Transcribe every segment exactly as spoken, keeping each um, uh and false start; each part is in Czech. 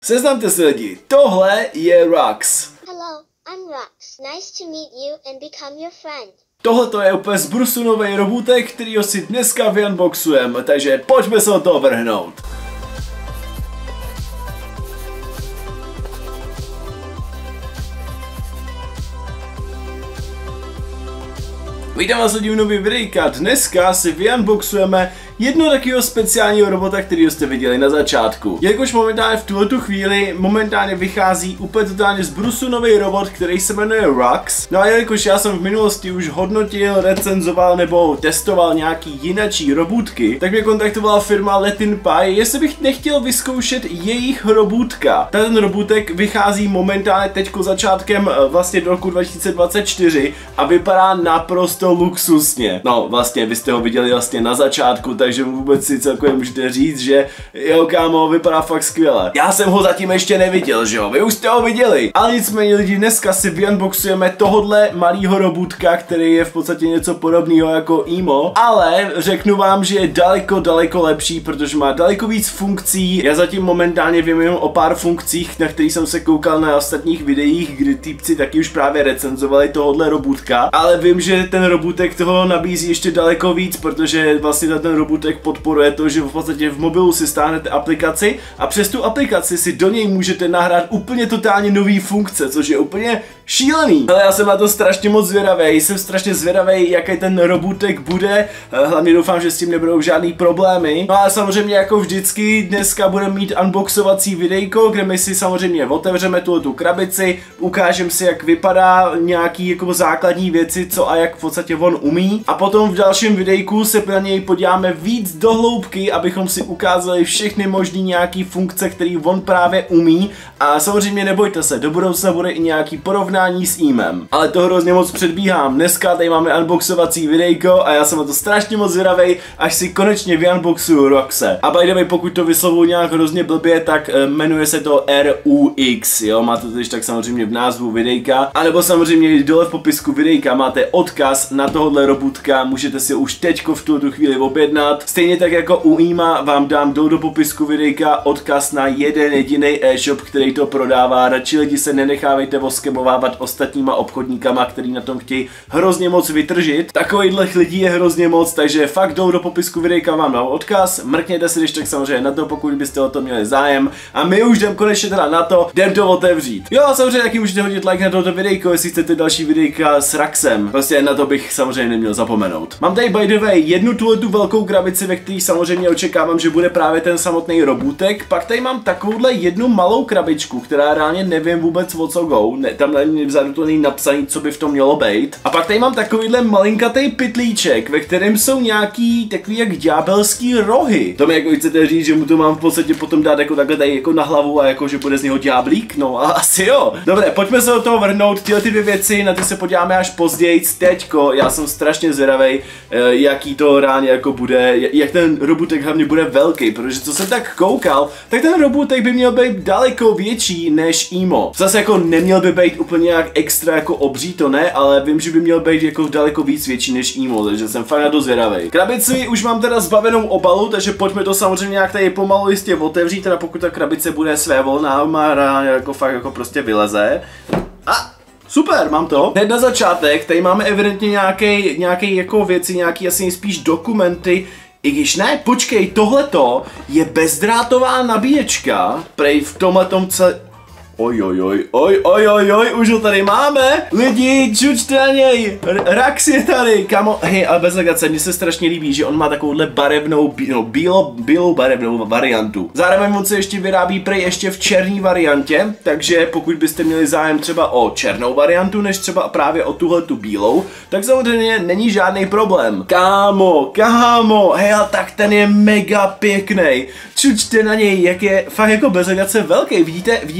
Seznamte se lidi, tohle je Rux. Hello, I'm Rux. Nice to meet you and become your friend. Tohle to je úplně zbrusu novej robůtek, kterýho si dneska vyunboxujeme, takže pojďme se o toho vrhnout. Vítám vás lidi u nový videjka. Dneska si vyunboxujeme jedno takového speciálního robota, kterýho jste viděli na začátku. Jelikož momentálně v tuhletu chvíli momentálně vychází úplně totálně z brusu nový robot, který se jmenuje Rux. No a jelikož já jsem v minulosti už hodnotil, recenzoval nebo testoval nějaký jinačí robůtky, tak mě kontaktovala firma Latin Pie, jestli bych nechtěl vyzkoušet jejich robůtka. Ten robůtek vychází momentálně teďko začátkem vlastně do roku dva tisíce dvacet čtyři a vypadá naprosto luxusně. No vlastně vy jste ho viděli vlastně na začátku, takže vůbec si celkově můžete říct, že jo kámo, vypadá fakt skvěle. Já jsem ho zatím ještě neviděl, že jo, vy už jste ho viděli. Ale nicméně lidi, dneska si vyunboxujeme tohodle malýho robůtka, který je v podstatě něco podobného jako Emo, ale řeknu vám, že je daleko, daleko lepší, protože má daleko víc funkcí. Já zatím momentálně vím jenom o pár funkcích, na kterých jsem se koukal na ostatních videích, kdy týpci taky už právě recenzovali tohodle robůtka, ale vím, že ten robůtek toho nabízí ještě daleko víc, protože vlastně ten robůtek podporuje to, že v podstatě v mobilu si stáhnete aplikaci a přes tu aplikaci si do něj můžete nahrát úplně totálně nový funkce, což je úplně šílený. Ale já jsem na to strašně moc zvědavý, jsem strašně zvědavý, jaký ten robůtek bude, hlavně doufám, že s tím nebudou žádný problémy. No a samozřejmě jako vždycky dneska budeme mít unboxovací videjko, kde my si samozřejmě otevřeme tu krabici, ukážeme si, jak vypadá nějaký jako základní věci, co a jak v podstatě on umí. A potom v dalším videjku se na něj podíváme víc do hloubky, abychom si ukázali všechny možný nějaký funkce, který on právě umí. A samozřejmě nebojte se, do budoucna bude i nějaký porovnání s Emem. Ale to hrozně moc předbíhám. Dneska tady máme unboxovací videjko a já jsem na to strašně moc zvědavej, až si konečně vyunboxuju Ruxe. A by the way, pokud to vyslovuju nějak hrozně blbě, tak uh, jmenuje se to R U X, jo, máte to tak samozřejmě v názvu videjka. A nebo samozřejmě dole v popisku videjka máte odkaz na tohohle robůtka, můžete si už teďko v tuto chvíli objednat. Stejně tak jako u Ema vám dám dole do popisku videjka odkaz na jeden jediný e-shop, který to prodává. Radši lidi se nenechávejte oskebovávat ostatníma obchodníkama, který na tom chtějí hrozně moc vytržit. Takovýchhle lidí je hrozně moc, takže fakt dole do popisku videjka vám dám odkaz. Mrkněte si když tak samozřejmě na to, pokud byste o to měli zájem. A my už jdem konečně teda na to, jdem to otevřít. Jo, a samozřejmě taky můžete hodit like na toto videjko, jestli chcete další videjka s Ruxem. Prostě na to bych samozřejmě neměl zapomenout. Mám tady by the way jednu tu velkou krabici, ve které samozřejmě očekávám, že bude právě ten samotný robůtek. Pak tady mám takovouhle jednu malou krabičku, která reálně nevím vůbec o co go. Ne, tam není vzadu to není napsaný, co by v tom mělo být. A pak tady mám takovýhle malinkatý pytlíček, ve kterém jsou nějaký takový jak ďábelský rohy. To mi jako chcete říct, že mu to mám v podstatě potom dát jako takhle tady jako na hlavu a jako že bude z něho ďáblík? No a asi jo. Dobré, pojďme se do toho vrhnout. Tyhle ty dvě věci, na ty se podíváme až později. Teďko, já jsem strašně zvědavej, jaký to reálně jako bude, jak ten robůtek hlavně bude velký, protože co jsem tak koukal, tak ten robůtek by měl být daleko větší než Emo. Zase jako neměl by být úplně jak extra jako obří, to ne, ale vím, že by měl být jako daleko víc větší než Emo, takže jsem fakt na to zvědavej. Krabici už mám teda zbavenou obalu, takže pojďme to samozřejmě nějak tady pomalu jistě otevřít, teda pokud ta krabice bude své volná, má jako fakt jako prostě vyleze. A super, mám to. Hned na začátek, tady máme evidentně nějaký, nějaký jako věci, nějaký asi spíš dokumenty. I když ne, počkej, tohleto je bezdrátová nabíječka. Prej v tomhletom celé... Oj, oj, oj, oj, oj, oj, oj, už ho tady máme. Lidi, čučte na něj. Rux je tady, kamo. Hej, ale bez legace, mně se strašně líbí, že on má takovouhle barevnou, no, bílo, bílou barevnou variantu. Zároveň on se ještě vyrábí prej ještě v černé variantě, takže pokud byste měli zájem třeba o černou variantu, než třeba právě o tuhle tu bílou, tak samozřejmě není žádný problém. Kámo, kámo, hej, a tak ten je mega pěkný. Čučte na něj, jak je fakt jako bez legace velký. Vidíte, vidíte moji ruku?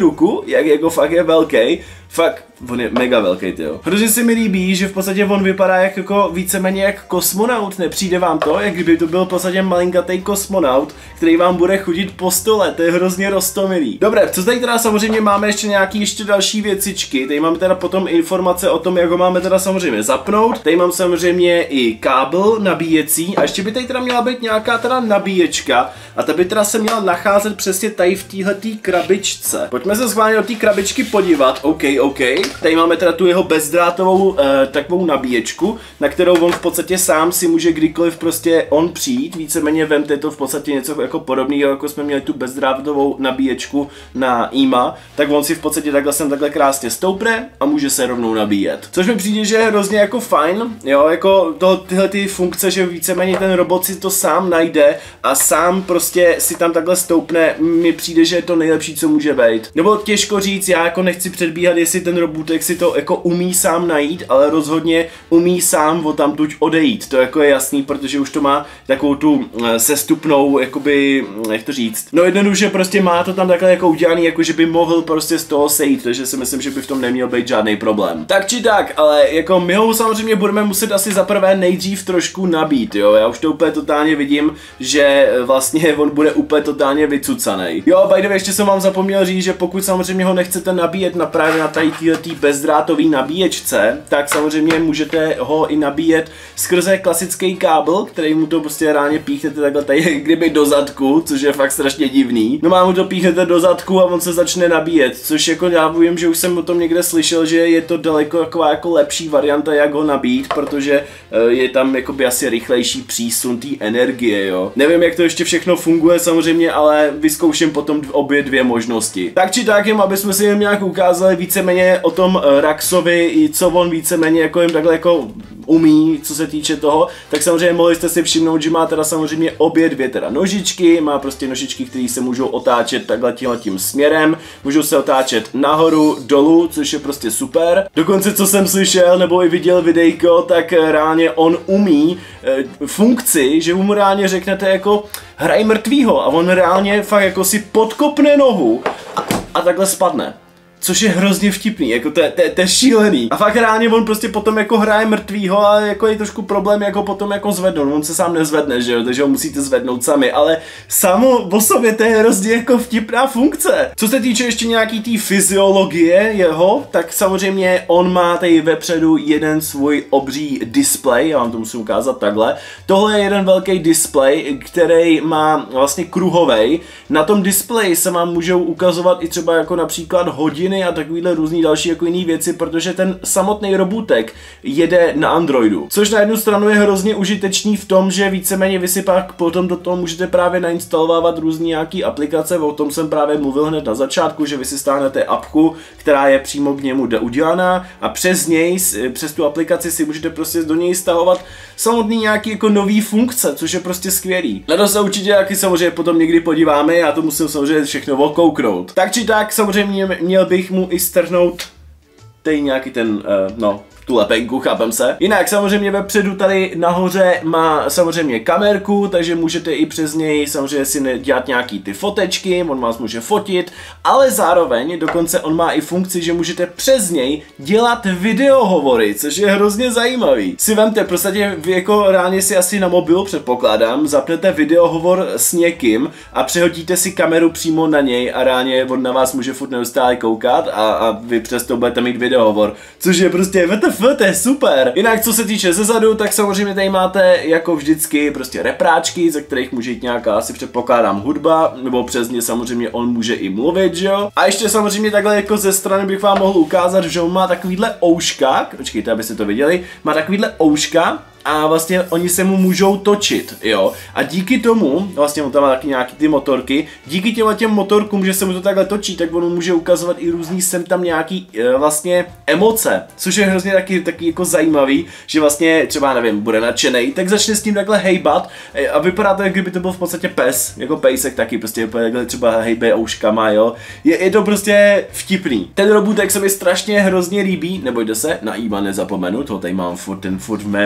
ruku, jak jako fakt je velký. Fakt, on je mega velký, tyjo. Protože se mi líbí, že v podstatě on vypadá jak jako víceméně jak kosmonaut, nepřijde vám to? Jak kdyby to byl v podstatě malinkatý kosmonaut, který vám bude chodit po stole, to je hrozně roztomilý. Dobré, co tady teda samozřejmě máme ještě nějaký ještě další věcičky, tady máme teda potom informace o tom, jak ho máme teda samozřejmě zapnout, tady mám samozřejmě i kábel nabíjecí a ještě by tady teda měla být nějaká teda nabíječka a ta by teda se měla nacházet přesně tady v téhletý krabičce. Pojďme se schválně do té krabičky podívat, OK, OK. Tady máme teda tu jeho bezdrátovou uh, takovou nabíječku, na kterou on v podstatě sám si může kdykoliv prostě on přijít, víceméně vemte to v podstatě něco jako podobného, jako jsme měli tu bezdrátovou nabíječku na í em á, tak on si v podstatě takhle sem takhle krásně stoupne a může se rovnou nabíjet. Což mi přijde, že je hrozně jako fajn, jo, jako to, tyhle ty funkce, že víceméně ten robot si to sám najde a sám prostě si tam takhle stoupne, mi přijde, že je to nejlepší, co může být. Nebo těžko říct, já jako nechci předbíhat, jestli ten robotek si to jako umí sám najít, ale rozhodně umí sám o tamtuť odejít. To jako je jasný, protože už to má takovou tu sestupnou, jakoby, jak to říct. No jednoduše prostě má to tam takhle jako udělaný, jako že by mohl prostě z toho sejít, takže si myslím, že by v tom neměl být žádný problém. Tak či tak, ale jako my ho samozřejmě budeme muset asi zaprvé nejdřív trošku nabít, jo. Já už to úplně totálně vidím, že vlastně on bude úplně totálně vycucanej. Jo, by the way, ještě jsem vám zapomněl říct, že pokud samozřejmě ho nechcete nabíjet na právě na tady této bezdrátový nabíječce, tak samozřejmě můžete ho i nabíjet skrze klasický kábel, který mu to prostě reálně píchnete takhle tady kdyby do zadku, což je fakt strašně divný. No má mu to píchnete do zadku a on se začne nabíjet, což jako já vím, že už jsem o tom někde slyšel, že je to daleko taková jako lepší varianta, jak ho nabít, protože je tam jakoby asi rychlejší přísun té energie, jo. Nevím, jak to ještě všechno funguje samozřejmě, ale vyzkouším potom obě dvě možnosti. Tak či tak, jen aby jsme si jim nějak ukázali víceméně o tom Raxovi i co on víceméně jako jim takhle jako umí, co se týče toho, tak samozřejmě mohli jste si všimnout, že má teda samozřejmě obě dvě teda nožičky, má prostě nožičky, které se můžou otáčet takhle tímhletím směrem, můžou se otáčet nahoru, dolů, což je prostě super. Dokonce co jsem slyšel nebo i viděl videjko, tak reálně on umí e, funkci, že mu reálně řeknete jako hraj mrtvýho a on reálně fakt jako si podkopne nohu a, a takhle spadne. Což je hrozně vtipný, jako to je, to, je, to je šílený. A fakt reálně on prostě potom jako hraje mrtvýho, ale jako je trošku problém jako potom jako zvednout. On se sám nezvedne, že jo, takže ho musíte zvednout sami, ale samo o sobě to je hrozně jako vtipná funkce. Co se týče ještě nějaký té fyziologie jeho, tak samozřejmě on má tady vepředu jeden svůj obří displej, já vám to musím ukázat takhle. Tohle je jeden velký displej, který má vlastně kruhovej. Na tom displeji se vám můžou ukazovat i třeba jako například hodiny a takovýhle různý další jako jiný věci, protože ten samotný robůtek jede na Androidu. Což na jednu stranu je hrozně užitečný v tom, že víceméně vy si pak potom do toho můžete právě nainstalovávat různý nějaký aplikace, o tom jsem právě mluvil hned na začátku, že vy si stáhnete apku, která je přímo k němu udělaná a přes něj, přes tu aplikaci si můžete prostě do něj stahovat samotný nějaký jako nový funkce, což je prostě skvělý. Na to se určitě taky samozřejmě potom někdy podíváme, já to musím samozřejmě všechno okouknout. Tak či tak samozřejmě měl bych mu i strhnout tady nějaký ten, uh, no, tu lepenku, chápem se. Jinak samozřejmě vepředu tady nahoře má samozřejmě kamerku, takže můžete i přes něj samozřejmě si dělat nějaký ty fotečky, on vás může fotit, ale zároveň dokonce on má i funkci, že můžete přes něj dělat videohovory, což je hrozně zajímavý. Si vemte, prostě vy jako reálně si asi na mobilu předpokládám, zapnete videohovor s někým a přehodíte si kameru přímo na něj a reálně on na vás může furt neustále koukat a, a vy přesto budete mít videohovor, což je prostě W T F, to je super. Jinak co se týče zezadu, tak samozřejmě tady máte jako vždycky prostě repráčky, ze kterých může jít nějaká, asi předpokládám, hudba, nebo přes ně samozřejmě on může i mluvit, že jo. A ještě samozřejmě takhle jako ze strany bych vám mohl ukázat, že on má takovýhle ouška, počkejte, abyste to viděli, má takovýhle ouška, a vlastně oni se mu můžou točit, jo. A díky tomu, vlastně on tam má taky nějaký ty motorky, díky těm těm motorkům, že se mu to takhle točí, tak on může ukazovat i různý sem tam nějaký e, vlastně emoce, což je hrozně taky, taky jako zajímavý, že vlastně třeba nevím, bude nadšenej, tak začne s tím takhle hejbat e, a vypadá to, jak kdyby to byl v podstatě pes, jako pejsek taky, prostě takhle třeba hejbe ouškama, jo. Je, je to prostě vtipný. Ten robůtek se mi strašně hrozně líbí, nebojte se, na í em á nezapomenu, to tady mám furt, ten furt v mém srdíčku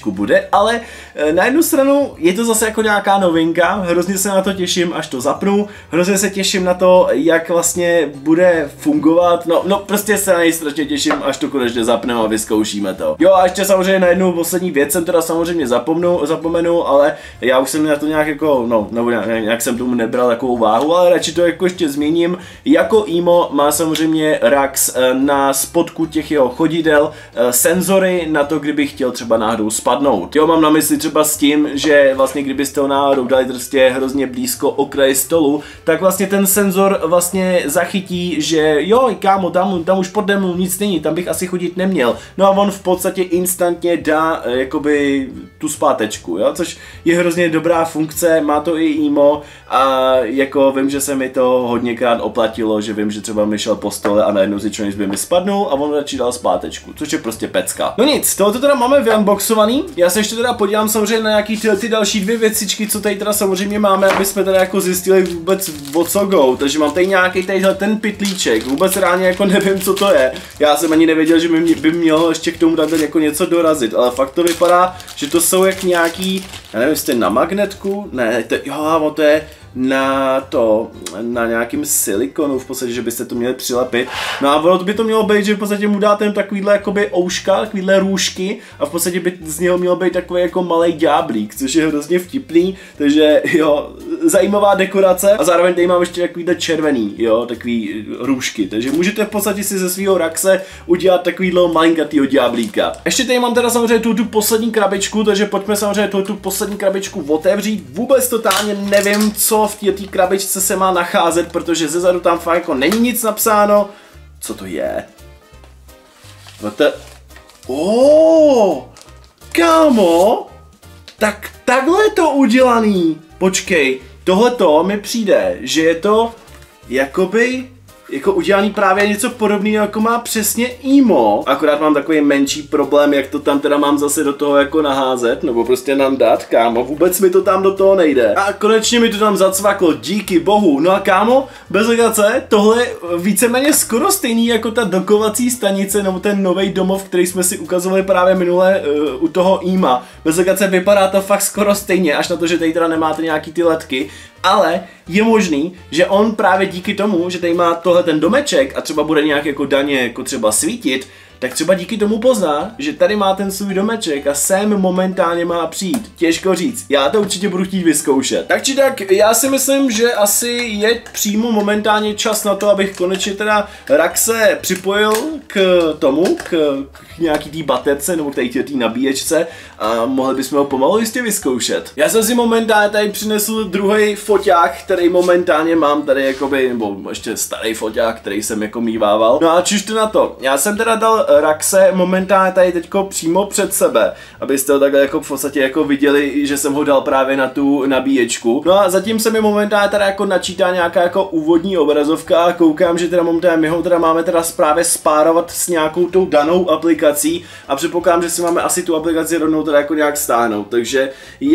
trošičku bude, ale na jednu stranu je to zase jako nějaká novinka, hrozně se na to těším, až to zapnu, hrozně se těším na to, jak vlastně bude fungovat, no, no prostě se na něj strašně těším, až to konečně zapneme a vyzkoušíme to. Jo a ještě samozřejmě na jednu poslední věc jsem teda samozřejmě zapomnu, zapomenu, ale já už jsem na to nějak jako, no, nebo nějak, nějak jsem tomu nebral takovou váhu, ale radši to jako ještě zmíním. Jako emo má samozřejmě Rax na spodku těch jeho chodidel senzory na to, kdyby chtěl třeba náhodou spadnout. Jo, mám na mysli třeba s tím, že vlastně kdybyste ho náhodou dali prostě hrozně blízko okraji stolu, tak vlastně ten senzor vlastně zachytí, že jo, kámo, tam, tam už pode mnou nic není, tam bych asi chodit neměl. No a on v podstatě instantně dá jakoby tu zpátečku, jo, což je hrozně dobrá funkce, má to i emo a jako vím, že se mi to hodněkrát oplatilo, že vím, že třeba mi šel po stole a najednou si člověk by mi spadnul a on radši dal zpátečku, což je prostě pecka. No nic, tohoto teda máme vyunboxovaný, já se ještě teda podívám samozřejmě na nějaký ty, ty další dvě věcičky, co tady teda samozřejmě máme, aby jsme teda jako zjistili vůbec o co go, takže mám tady nějaký tadyhle ten pytlíček, vůbec reálně jako nevím, co to je, já jsem ani nevěděl, že by, by mělo ještě k tomu takhle jako něco dorazit, ale fakt to vypadá, že to jsou jak nějaký, já nevím, jestli na magnetku, ne, to, jo, to je na to, na nějakým silikonu v podstatě, že byste to měli přilepit. No a ono by to mělo být, že v podstatě mu dáte takovýhle jakoby ouška, takovýhle růžky a v podstatě by z něho mělo být takový jako malej ďáblík, což je hrozně vtipný, takže jo, zajímavá dekorace a zároveň tady mám ještě takovýhle červený, jo, takový růžky, takže můžete v podstatě si ze svého Raxe udělat takovýhle malinkatýho ďáblíka. Ještě tady mám teda samozřejmě tu, tu poslední krabičku, takže pojďme samozřejmě tu, tu poslední krabičku otevřít, vůbec totálně nevím, co v té krabičce se má nacházet, protože zezadu tam fakt jako není nic napsáno. Co to je? To... Oh, kámo, tak takhle je to udělaný. Počkej, tohleto mi přijde, že je to jakoby jako udělaný právě něco podobného, jako má přesně emo. Akorát mám takový menší problém, jak to tam teda mám zase do toho jako naházet, nebo prostě nám dát, kámo, vůbec mi to tam do toho nejde. A konečně mi to tam zacvaklo, díky bohu. No a kámo, bez legace, tohle je víceméně skoro stejný jako ta dokovací stanice, nebo ten nový domov, který jsme si ukazovali právě minule uh, u toho ema. Bez legace vypadá to fakt skoro stejně, až na to, že tady teda nemáte nějaký ty ledky. Ale je možný, že on právě díky tomu, že tady má tohle ten domeček a třeba bude nějak jako daně jako třeba svítit, tak třeba díky tomu pozná, že tady má ten svůj domeček a sem momentálně má přijít. Těžko říct, já to určitě budu chtít vyzkoušet. Tak či tak, já si myslím, že asi je přímo momentálně čas na to, abych konečně teda Raxe připojil k tomu, k, k nějaký té baterce nebo k té nabíječce a mohli bychom ho pomalu jistě vyzkoušet. Já jsem si momentálně tady přinesl druhý foťák, který momentálně mám tady jakoby, nebo ještě starý foťák, který jsem jako mívával. No a čiž to na to, já jsem teda dal Raxe momentálně tady teďko přímo před sebe, abyste ho takhle jako v podstatě jako viděli, že jsem ho dal právě na tu nabíječku. No a zatím se mi momentálně teda jako načítá nějaká jako úvodní obrazovka a koukám, že teda momentálně my ho teda máme teda právě spárovat s nějakou tou danou aplikací a předpokládám, že si máme asi tu aplikaci rovnou teda jako nějak stáhnout, takže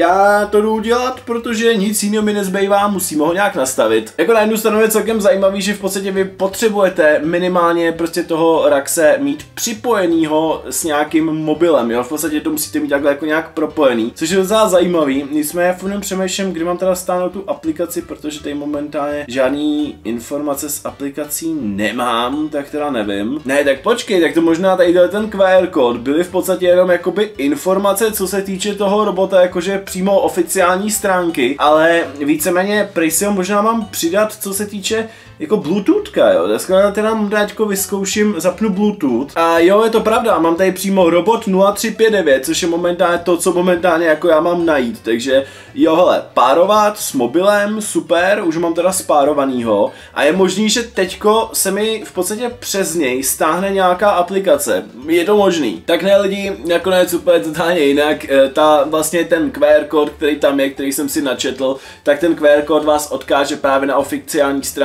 já to jdu udělat, protože nic jiného mi nezbývá, musíme ho nějak nastavit. Jako na jednu stranu je celkem zajímavý, že v podstatě vy potřebujete minimálně prostě toho Raxe mít připojenýho s nějakým mobilem, jo, v podstatě to musíte mít takhle jako nějak propojený, což je docela zajímavý. Nicméně furt přemýšlím, kdy mám teda stáhnout tu aplikaci, protože tady momentálně žádný informace s aplikací nemám, tak teda nevím. Ne, tak počkej, tak to možná tady ten Q R kód byly v podstatě jenom jakoby informace, co se týče toho robota, jakože přímo oficiální stránky, ale víceméně prej si ho možná mám přidat, co se týče jako Bluetoothka, jo, dneska teda teďko vyzkouším, zapnu Bluetooth a jo, je to pravda, mám tady přímo robot nula tři pět devět, což je momentálně to, co momentálně jako já mám najít, takže jo, hele, párovat s mobilem, super, už mám teda spárovanýho a je možný, že teďko se mi v podstatě přes něj stáhne nějaká aplikace, je to možný. Tak ne lidi, nakonec úplně totálně jinak, ta vlastně ten Q R kód, který tam je, který jsem si načetl, tak ten Q R kód vás odkáže právě na oficiální stránky, kde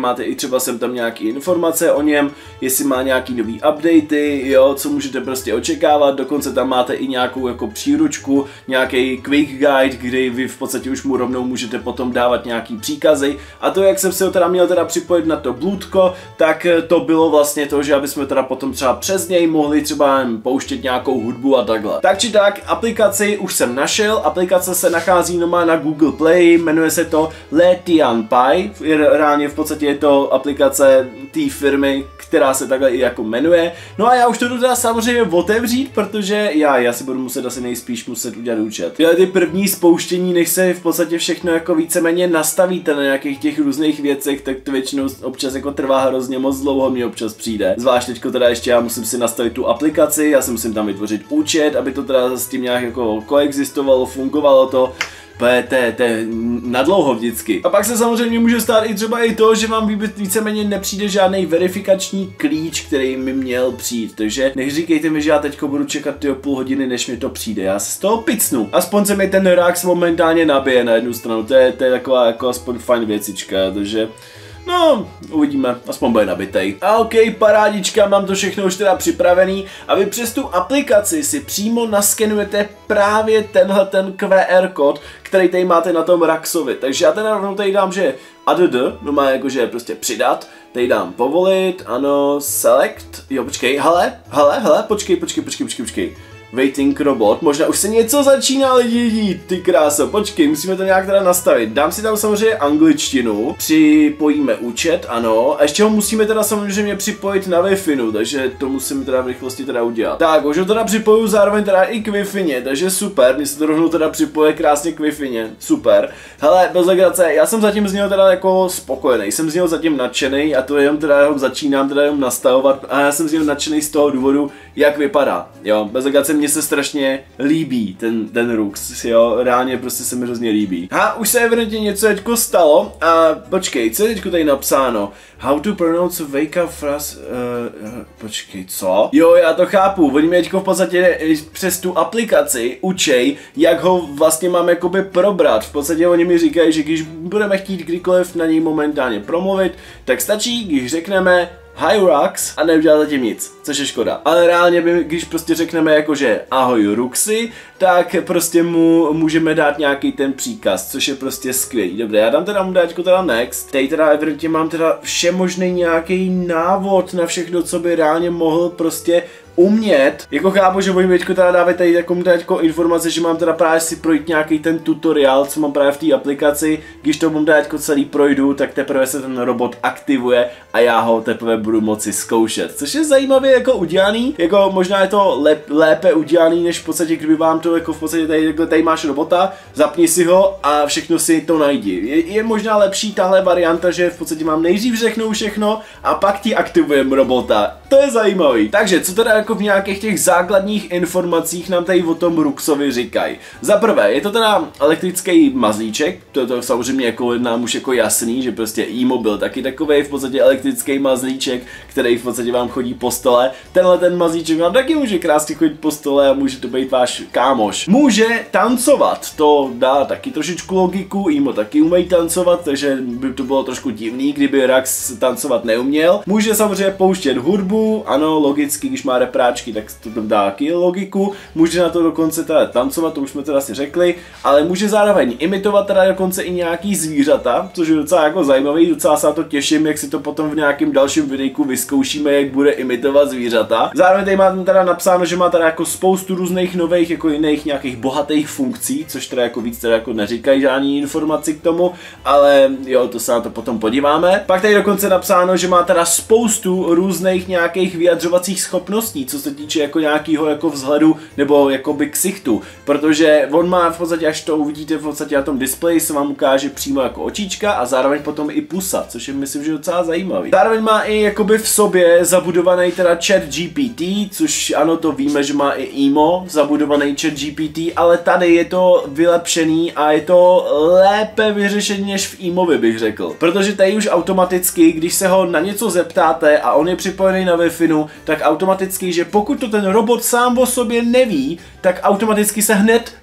máte i třeba sem tam nějaké informace o něm, jestli má nějaký nový updaty, jo, co můžete prostě očekávat, dokonce tam máte i nějakou jako příručku, nějaký quick guide, kdy vy v podstatě už mu rovnou můžete potom dávat nějaký příkazy. A to, jak jsem se ho teda měl teda připojit na to blůdko, tak to bylo vlastně to, že aby jsme teda potom třeba přes něj mohli třeba pouštět nějakou hudbu a takhle. Tak či tak, aplikaci už jsem našel, aplikace se nachází normálně na Google Play, jmenuje se to LeTianPi, reálně v podstatě je to aplikace té firmy, která se takhle i jako jmenuje. No a já už to jdu teda samozřejmě otevřít, protože já, já si budu muset asi nejspíš muset udělat účet. Tyhle ty první spouštění, než se v podstatě všechno jako víceméně nastavíte na nějakých těch různých věcech, tak to většinou občas jako trvá hrozně moc dlouho, mi občas přijde. Zvlášť teďko teda ještě já musím si nastavit tu aplikaci, já si musím tam vytvořit účet, aby to teda s tím nějak jako koexistovalo, fungovalo to. To je, to je nadlouho vždycky. A pak se samozřejmě může stát i třeba i to, že vám víceméně nepřijde žádný verifikační klíč, který mi měl přijít. Takže neříkejte mi, že já teďko budu čekat tyho půl hodiny, než mi to přijde. Já se z toho picnu. Aspoň se mi ten Rax momentálně nabije na jednu stranu. To je, to je taková jako aspoň fajn věcička, takže... No, uvidíme, aspoň bude nabitej. A ok, parádička, mám to všechno už teda připravený a vy přes tu aplikaci si přímo naskenujete právě tenhle ten Q R kód, který tady máte na tom Raxovi. Takže já teda rovnou tady dám, že add, no má jakože prostě přidat, tady dám povolit, ano, select, jo počkej, hele, hele, hele, počkej, počkej, počkej, počkej, počkej. Waiting robot, možná už se něco začíná lidi dít, ty kráso, počkej, musíme to nějak teda nastavit. Dám si tam samozřejmě angličtinu, připojíme účet, ano, a ještě ho musíme teda samozřejmě připojit na Wi-Fi, takže to musíme teda v rychlosti teda udělat. Tak, už ho teda připoju zároveň teda i k Wi-Fi, takže super, mně se to rovnou teda připoje krásně k Wi-Fi, super. Hele, bez legrace, já jsem zatím z něho teda jako spokojený, jsem z něho zatím nadšený a to jenom teda jenom začínám teda jenom nastavovat a já jsem z něho nadšený z toho důvodu, jak vypadá, jo, bez legrace. Mně se strašně líbí ten, ten Rux, jo, reálně prostě se mi hrozně líbí. A už se evidentně něco teďko stalo a počkej, co je teďko tady napsáno? How to pronounce wake up phrase, uh, uh, počkej, co? Jo, já to chápu, oni mě teďko v podstatě přes tu aplikaci učej, jak ho vlastně mám jakoby probrat. V podstatě oni mi říkají, že když budeme chtít kdykoliv na něj momentálně promluvit, tak stačí, když řekneme Hi Rux a neudělá zatím nic, což je škoda. Ale reálně, by, když prostě řekneme jakože ahoj Ruxy, tak prostě mu můžeme dát nějaký ten příkaz, což je prostě skvělý. Dobře, já dám teda mu dát teda next. Tady teda evidentně mám teda všemožný nějaký návod na všechno, co by reálně mohl prostě umět. Jako chápu, že oni mi teďko teda dávají tady jako teďko informace, že mám teda právě si projít nějaký ten tutoriál, co mám právě v té aplikaci. Když to mám teďko celý projdu, tak teprve se ten robot aktivuje a já ho teprve budu moci zkoušet. Což je zajímavě jako udělaný, jako možná je to lép, lépe udělaný, než v podstatě, kdyby vám to jako v podstatě tady, tady máš robota, zapni si ho a všechno si to najdi. Je, je možná lepší tahle varianta, že v podstatě mám nejdřív řeknu všechno a pak ti aktivujem robota. To je zajímavý. Takže co teda jako v nějakých těch základních informacích nám tady o tom Ruxovi říkají. Za prvé, je to teda elektrický mazlíček, to je to samozřejmě jako nám už jako jasný, že prostě e-mobil taky takovej v podstatě elektrický mazlíček, který v podstatě vám chodí po stole. Tenhle ten mazlíček vám taky může krásně chodit po stole a může to být váš kámoš. Může tancovat, to dá taky trošičku logiku, e-mo taky umějí tancovat, takže by to bylo trošku divný, kdyby Rax tancovat neuměl. Může samozřejmě pouštět hudbu, ano, logicky, když má repráčky, tak to tam dá taky logiku. Může na to dokonce teda tancovat, to už jsme teda si řekli, ale může zároveň imitovat teda dokonce i nějaký zvířata, což je docela jako zajímavý, docela se na to těším, jak si to potom v nějakém dalším videjku vyzkoušíme, jak bude imitovat zvířata. Zároveň tady má teda napsáno, že má teda jako spoustu různých nových jako jiných nějakých bohatých funkcí, což teda jako víc teda jako neříkají žádný informaci k tomu, ale jo, to se na to potom podíváme. Pak tady dokonce napsáno, že má teda spoustu různých nějakých vyjadřovacích schopností, co se týče jako nějakého jako vzhledu nebo jakoby ksichtu, protože on má v podstatě, až to uvidíte v podstatě na tom displeji, se vám ukáže přímo jako očička a zároveň potom i pusa, což je myslím, že docela zajímavý. Zároveň má i jakoby v sobě zabudovaný teda chat G P T, což ano, to víme, že má i emo zabudovaný chat G P T, ale tady je to vylepšený a je to lépe vyřešený než v emovi, bych řekl. Protože tady už automaticky, když se ho na něco zeptáte a on je připojený na Wi-Fi, tak automaticky, že pokud to ten robot sám o sobě neví, tak automaticky se hned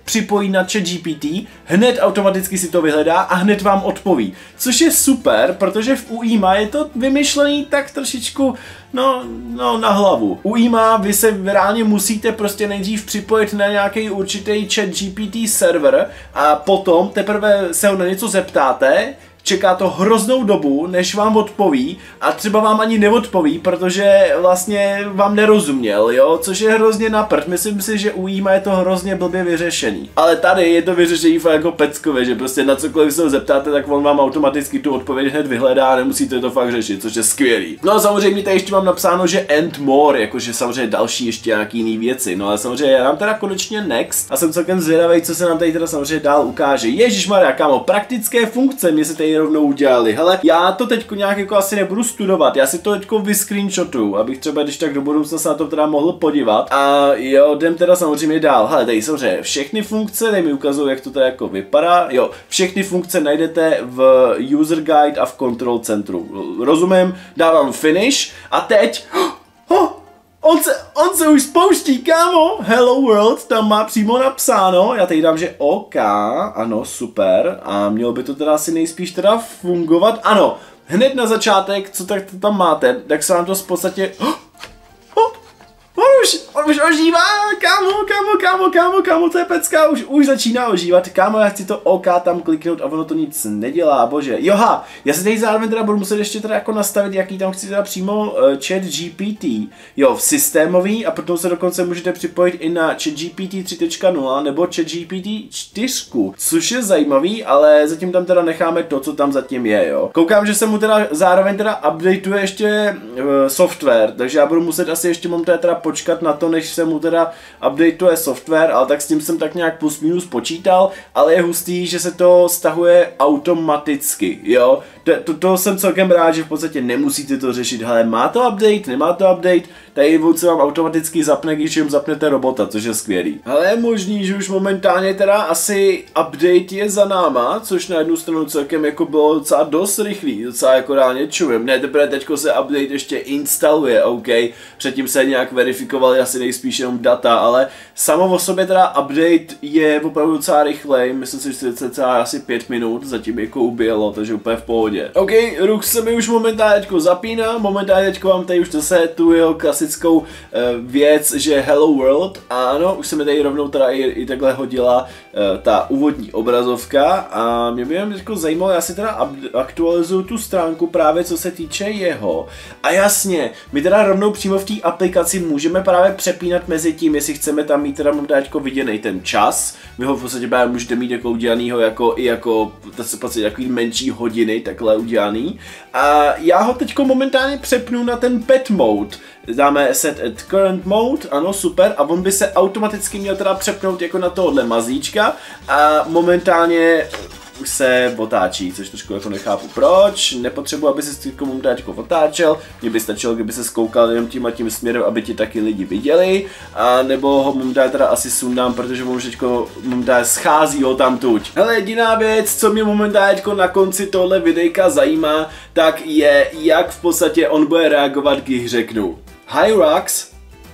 připojit na ChatGPT, hned automaticky si to vyhledá a hned vám odpoví. Což je super, protože v U I M A je to vymyšlený tak trošičku No, no, na hlavu. U I M A vy se reálně musíte prostě nejdřív připojit na nějaký určitý ChatGPT server a potom teprve se ho na něco zeptáte, čeká to hroznou dobu, než vám odpoví a třeba vám ani neodpoví, protože vlastně vám nerozuměl, jo, což je hrozně na prd. Myslím si, že u I M A je to hrozně blbě vyřešený. Ale tady je to vyřešení fakt jako peckové, že prostě na cokoliv se ho zeptáte, tak on vám automaticky tu odpověď hned vyhledá a nemusíte to fakt řešit, což je skvělý. No a samozřejmě tady ještě mám napsáno, že and more, jakože samozřejmě další ještě nějaký jiný věci. No ale samozřejmě já dám teda konečně next a jsem celkem zvědavý, co se nám tady teda samozřejmě dál ukáže. Ježišmarja, kámo, praktické funkce mě se tady rovnou udělali. Hele, já to teďko nějak jako asi nebudu studovat, já si to teďko vyscreenshotuju, abych třeba když tak do budoucna se na to teda mohl podívat. A jo, jdem teda samozřejmě dál. Hele, tady samozřejmě všechny funkce, tady mi ukazují, jak to teda jako vypadá. Jo, všechny funkce najdete v user guide a v control centru. Rozumím, dávám finish a teď oh, On se, on se už spouští, kámo, Hello World, tam má přímo napsáno, já tady dám, že OK, ano, super, a mělo by to teda asi nejspíš teda fungovat, ano, hned na začátek, co tak tam máte, tak se vám to v podstatě, oh, oh, on už, on už ožívá, kámo, kámo, kámo, kámo, kámo, to je pecka, už, už začíná ožívat, kámo, já chci to OK tam kliknout a ono to nic nedělá, bože, joha, já se tady zároveň teda budu muset ještě teda jako nastavit, jaký tam chci teda přímo uh, ChatGPT, jo, v systémový a potom se dokonce můžete připojit i na ChatGPT tři tečka nula nebo ChatGPT čtyři, což je zajímavý, ale zatím tam teda necháme to, co tam zatím je, jo. Koukám, že se mu teda zároveň teda updateuje ještě uh, software, takže já budu muset asi ještě mám teda, teda počkat na to, než se mu teda updateuje software, ale tak s tím jsem tak nějak plus minus počítal, ale je hustý, že se to stahuje automaticky, jo. To, to, to jsem celkem rád, že v podstatě nemusíte to řešit, hele, má to update, nemá to update, tady se vám automaticky zapne, když jim zapnete robota, což je skvělý. Ale je možný, že už momentálně teda asi update je za náma, což na jednu stranu celkem jako bylo docela dost rychlý, docela jako reálně čujem. Ne, teprve teďko se update ještě instaluje, OK, předtím se nějak verifikovali asi nejspíš jenom data, ale samo o sobě teda update je opravdu docela rychlej, myslím si, že se celá asi pět minut zatím jako ubělo, takže úplně v pohodě. OK, ruch se mi už momentálně teďko zapíná, momentálně teďko mám tady už zase tu jeho klasickou uh, věc, že Hello World, a ano, už se mi tady rovnou teda i, i takhle hodila uh, ta úvodní obrazovka a mě by jen teďko zajímalo, já si teda aktualizuju tu stránku právě co se týče jeho. A jasně, my teda rovnou přímo v té aplikaci můžeme právě přepínat mezi tím, jestli chceme tam mít teda momentálně jako viděnej ten čas, vy ho v podstatě právě můžete mít jako udělanýho jako i jako to se prostě takový menší hodiny takhle udělaný. A já ho teďko momentálně přepnu na ten pet mode. Dáme set at current mode, ano, super, a on by se automaticky měl teda přepnout jako na tohle mazíčka a momentálně už se otáčí, což trošku jako nechápu proč, nepotřebuji, aby se s tím momentálně otáčel, mně by stačilo, kdyby se skoukal jenom tím a tím směrem, aby ti taky lidi viděli, a nebo ho momentálně teda asi sundám, protože on už teďko momentálně schází ho tam tuď. Hele, jediná věc, co mě momentálně na konci tohle videjka zajímá, tak je, jak v podstatě on bude reagovat, když řeknu Hi Rux.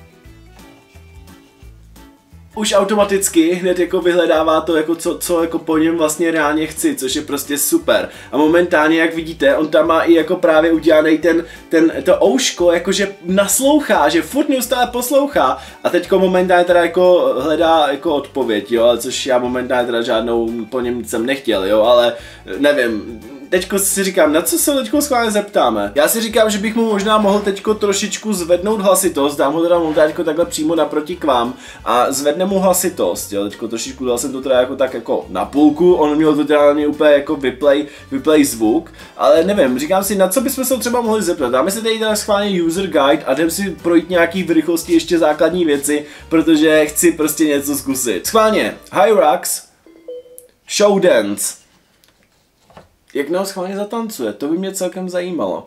Už automaticky hned jako vyhledává to, jako co, co jako po něm vlastně reálně chci, což je prostě super. A momentálně, jak vidíte, on tam má i jako právě udělaný ten, ten, to ouško, jakože naslouchá, že furt neustále poslouchá. A teďko momentálně teda jako hledá jako odpověď, jo, což já momentálně teda žádnou po něm jsem nechtěl, jo, ale nevím. Teďko si říkám, na co se teďko schválně zeptáme? Já si říkám, že bych mu možná mohl teďko trošičku zvednout hlasitost, dám ho teda momentálně takhle přímo naproti k vám a zvedne mu hlasitost, jo, teďko trošičku dal jsem to teda jako tak jako na půlku, on měl to teda úplně jako vyplay, vyplay zvuk, ale nevím, říkám si, na co bychom se třeba mohli zeptat. Dáme si tady teda schválně user guide a jdem si projít nějaký v rychlosti ještě základní věci, protože chci prostě něco zkusit. Schválně, Hi Rux, show dance. Jak nás schválně zatancuje, to by mě celkem zajímalo.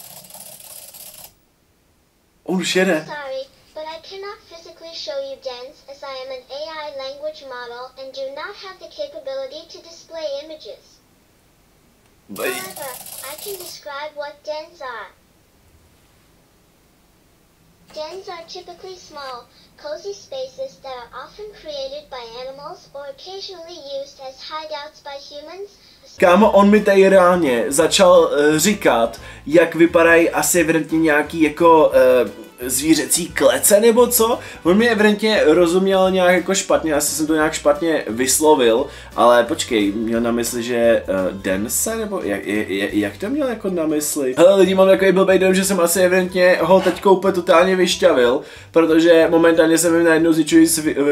On už jede. Sorry, but I cannot physically show you dance as I am an A I language model and do not have the capability to display images. But... However, I can describe what dance are. Dens are typically small, cozy spaces that are often created by animals or occasionally used as hideouts by humans. Kámo, on mi tady reálně začal uh, říkat, jak vypadají asi evidentně nějaký jako uh, zvířecí klece nebo co. On mi evidentně rozuměl nějak jako špatně, asi jsem to nějak špatně vyslovil, ale počkej, měl na mysli, že uh, dense, nebo jak, jak, jak to měl jako na mysli? Hele lidi, mám takový blbej dojem, že jsem asi evidentně ho teď úplně totálně vyšťavil, protože momentálně jsem mi najednou zjičuji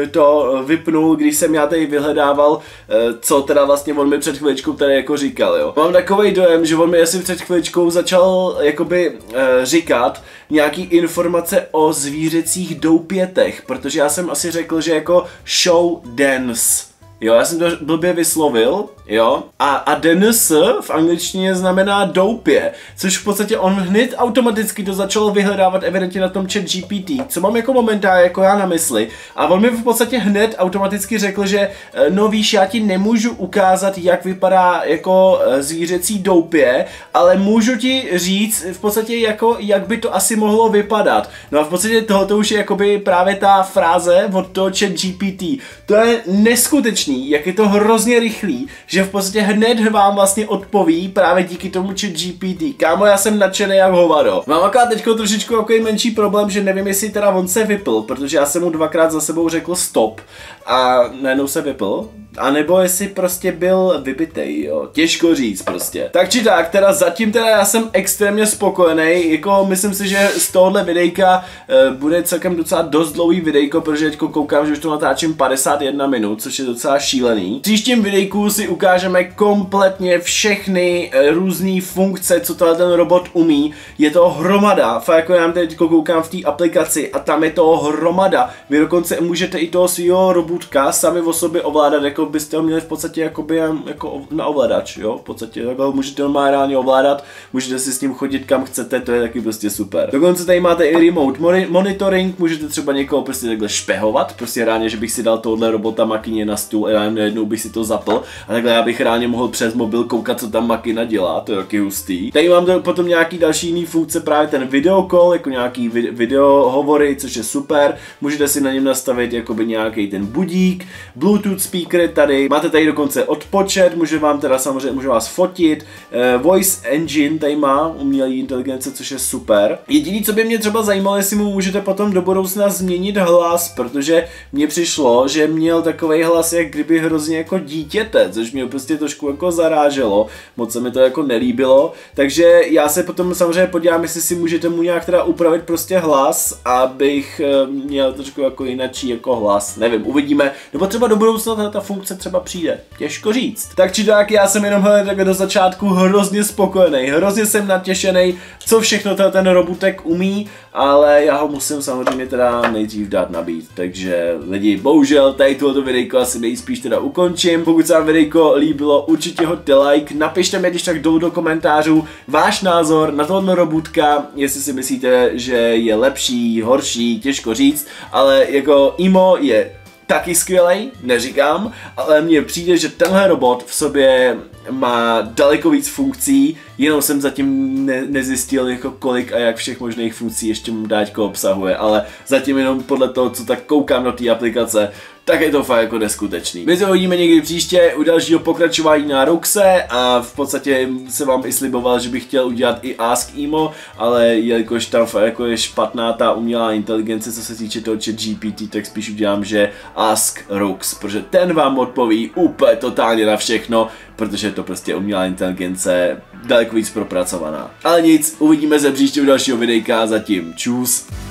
to vypnul, když jsem já tady vyhledával, uh, co teda vlastně on mi před chviličkou tady jako říkal, jo. Mám takový dojem, že on mi asi před chviličkou začal jakoby uh, říkat nějaký informace o zvířecích doupětech, protože já jsem asi řekl, že jako show dance. Jo, já jsem to blbě vyslovil, jo, a, a dens v angličtině znamená doupě, což v podstatě on hned automaticky to začal vyhledávat evidentně na tom chat G P T, co mám jako momentálně jako já na mysli, a on mi v podstatě hned automaticky řekl, že no víš, já ti nemůžu ukázat, jak vypadá jako zvířecí doupě, ale můžu ti říct v podstatě jako, jak by to asi mohlo vypadat. No a v podstatě tohoto už je jakoby právě ta fráze od toho chat G P T, to je neskutečný, jak je to hrozně rychlý, že v podstatě hned vám vlastně odpoví právě díky tomu chat G P T. Kámo, já jsem nadšený jak hovado. Mám akorát teďko trošičku jako menší problém, že nevím, jestli teda on se vypl, protože já jsem mu dvakrát za sebou řekl stop a najednou se vypl. A nebo jestli prostě byl vybitej, jo, těžko říct prostě. Tak či tak, teda zatím teda já jsem extrémně spokojený, jako myslím si, že z tohohle videjka e, bude celkem docela dost dlouhý videjko, protože teďko koukám, že už to natáčím padesát jedna minut, což je docela šílený. V příštím videjku si ukážeme kompletně všechny e, různé funkce, co tohle ten robot umí. Je to hromada, fakt jako já teď koukám v té aplikaci a tam je to hromada. Vy dokonce můžete i toho svého robotka sami o sobě ovládat, jako byste ho měli v podstatě jakoby jako na ovladač, jo, v podstatě takhle můžete normálně ovládat, můžete si s ním chodit kam chcete, to je taky prostě super. Dokonce tady máte i remote monitoring, můžete třeba někoho prostě takhle špehovat, prostě ráně, že bych si dal tohle robota makině na stůl a já najednou bych si to zapl a takhle já bych ráně mohl přes mobil koukat, co tam makina dělá, to je taky hustý. Tady mám to potom nějaký další jiný funkce, právě ten video call, jako nějaký video hovory, což je super, můžete si na něm nastavit jakoby nějaký ten budík, Bluetooth speaker, tady máte tady dokonce odpočet, může vám teda samozřejmě, může vás fotit, uh, voice engine tady má umělý inteligence, což je super. Jediný, co by mě třeba zajímalo, jestli mu můžete potom do budoucna změnit hlas, protože mně přišlo, že měl takovej hlas, jak kdyby hrozně jako dítěte, což mě prostě trošku jako zaráželo, moc se mi to jako nelíbilo, takže já se potom samozřejmě podívám, jestli si můžete mu nějak teda upravit prostě hlas, abych uh, měl trošku jako jinačí jako hlas, nevím, uvidíme, nebo třeba do budoucna ta funkce třeba přijde. Těžko říct. Tak či tak, já jsem jenom hele takhle do začátku hrozně spokojený, hrozně jsem natěšený, co všechno ten robotek umí, ale já ho musím samozřejmě teda nejdřív dát nabít. Takže lidi, bohužel tady tohoto videjko asi nejspíš teda ukončím. Pokud se vám videjko líbilo, určitě hoďte like, napište mi když tak dolů do komentářů váš názor na tohle robotka, jestli si myslíte, že je lepší, horší, těžko říct, ale jako Imo je taky skvělej, neříkám, ale mně přijde, že tenhle robot v sobě má daleko víc funkcí, jenom jsem zatím ne nezjistil jako kolik a jak všech možných funkcí ještě mu dáčko obsahuje, ale zatím jenom podle toho, co tak koukám do té aplikace, tak je to fakt jako neskutečný. My se uvidíme někdy příště u dalšího pokračování na Roxe a v podstatě se vám i sliboval, že bych chtěl udělat i Ask Imo, ale jelikož tam fakt jako je špatná ta umělá inteligence, co se týče toho chat G P T, tak spíš udělám, že Ask Rox, protože ten vám odpoví úplně totálně na všechno, protože je to prostě umělá inteligence daleko víc propracovaná. Ale nic, uvidíme se příště u dalšího videjka, zatím čus.